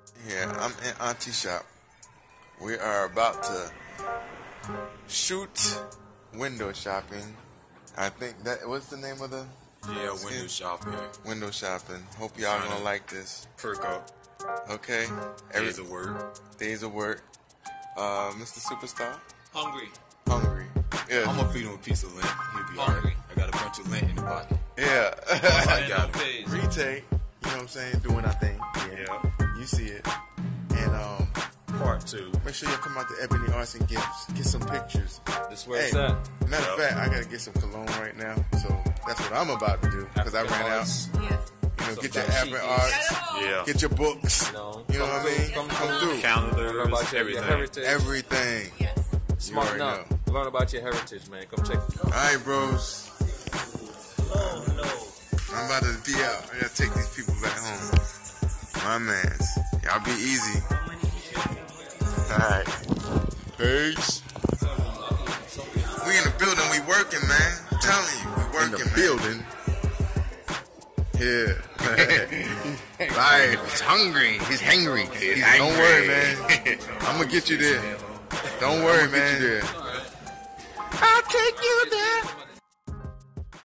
Yeah, I'm in Auntie shop. We are about to shoot window shopping. I think that what's the name of the window shopping. Window shopping. Hope y'all gonna like this. Perk up. Okay. Days of work. Days of work. Mr. Superstar. Hungry. Yeah. I'm gonna feed him a piece of lint. He'll be alright. I got a bunch of lint in the pocket. Yeah. I got him. Retake. You know what I'm saying? Doing our thing. Yeah. You see it. And Part 2. make sure y'all come out to Ebony Arts and get some pictures. This where it's at. Matter of fact, I gotta get some cologne right now, so that's what I'm about to do because I ran out. Yes. You know, get your African arts, Yeah. get your books. No. You know what I mean? Come through. Calendars, Learn about your everything. heritage. Everything. Yes. Smart already enough. Learn about your heritage, man. Come check it out. All right, bros. Oh, no. I'm about to be out. I gotta take these people back home. My mans. Y'all be easy. Alright. Peace. We in the building, we working, man. I'm telling you, we working, in the building. Yeah. Right. He's hungry. He's hangry. Don't worry, man. I'm gonna get you there. Don't worry, man. I'll take you there.